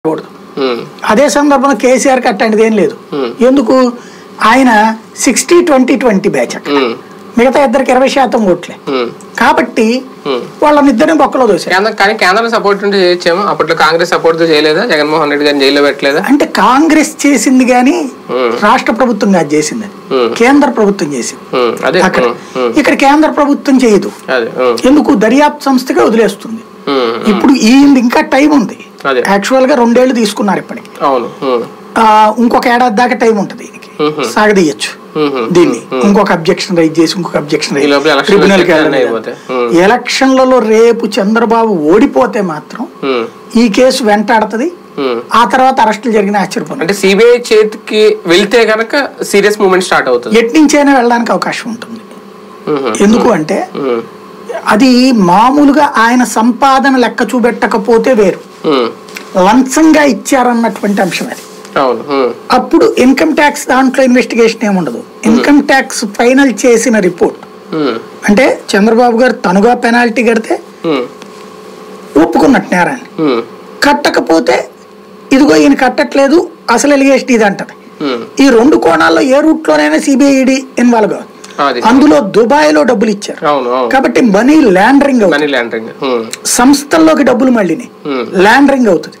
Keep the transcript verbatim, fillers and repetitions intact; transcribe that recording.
అదే సందర్భంలో కేసీఆర్ కి అట్లాంటిది ఏం లేదు. ఎందుకు ఆయన సిక్స్టీ ట్వంటీ ట్వంటీ బ్యాచ్ అక్కడ మిగతా ఇద్దరికి ఇరవై శాతం ఓట్లే కాబట్టి వాళ్ళనిద్దరిని బొక్కలో దోశారు. కానీ కేంద్రం సపోర్ట్ ఉంటే చేయొచ్చేమో. అప్పట్లో కాంగ్రెస్ సపోర్ట్ చేయలేదా? జగన్మోహన్ రెడ్డి గారిని జైల్లో పెట్టలేదా? అంటే కాంగ్రెస్ చేసింది గానీ రాష్ట్ర ప్రభుత్వం కాదు చేసింది, కేంద్ర ప్రభుత్వం చేసింది. అక్కడ ఇక్కడ కేంద్ర ప్రభుత్వం చేయదు. ఎందుకు దర్యాప్తు సంస్థగా వదిలేస్తుంది. ఇప్పుడు ఈ ఇంకా టైం ఉంది. యాక్చువల్ గా రెండేళ్లు తీసుకున్నారు ఇప్పటికి. ఇంకొక ఏడాది దాకా టైం ఉంటుంది దీనికి, సాగదీయచ్చు దీన్ని. ఇంకొక అబ్జెక్షన్ రైజ్ చేసి ఇంకొక అబ్జెక్షన్ ట్రిబ్యునల్ కి ఎలక్షన్లలో రేపు చంద్రబాబు ఓడిపోతే మాత్రం ఈ కేసు వెంటాడుతుంది. ఆ తర్వాత అరెస్టులు జరిగిన ఆశ్చర్యపోతుంది. అంటే సిబిఐ చేతికి వెళ్తే గనక సీరియస్ మూవ్మెంట్ స్టార్ట్ అవుతుంది. ఎట్నుంచైనా వెళ్ళడానికి అవకాశం ఉంటుంది. ఎందుకు అంటే అది మామూలుగా ఆయన సంపాదన లెక్క చూపెట్టకపోతే వేరు, లంచంగా ఇచ్చారన్నటువంటి అంశం అది. అప్పుడు ఇన్కమ్ ట్యాక్స్ దాంట్లో ఇన్వెస్టిగేషన్ ఏముండదు. ఇన్కమ్ ట్యాక్స్ ఫైనల్ చేసిన రిపోర్ట్ అంటే చంద్రబాబు గారు తనుగా పెనాల్టీ కడితే ఒప్పుకున్నట్టు నేరాన్ని, కట్టకపోతే ఇదిగో ఈయన కట్టట్లేదు అసలు ఎలిగేషన్ ఇది అంటది. ఈ రెండు కోణాల్లో ఏ రూట్ లోనైనా సిబిఐడి ఇన్వాల్వ్ కావాలి. అందులో దుబాయ్ లో డబ్బులు ఇచ్చారు కాబట్టి మనీ ల్యాండరింగ్ అవుతుంది, సంస్థల్లోకి డబ్బులు మళ్ళీ ల్యాండరింగ్ అవుతుంది.